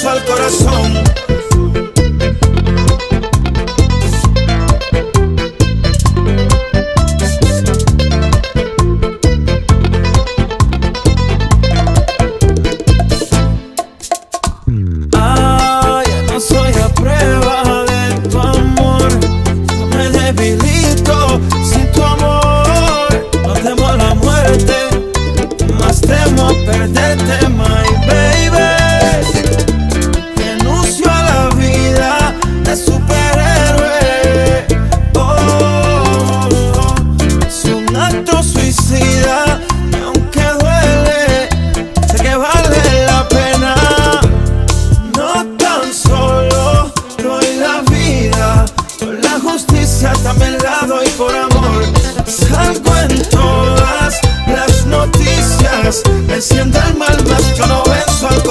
beso al corazón. Ya no soy a prueba de tu amor, no me debilito sin tu amor. No temo a la muerte, más temo perderte, my baby. Renuncio a la vida de superhéroe. Es un acto suicida y aunque duele, sé que vale la pena. No tan solo doy la vida, por la justicia también la doy por amor. Salgo en todas las noticias, venciendo el mal, más yo no venzo al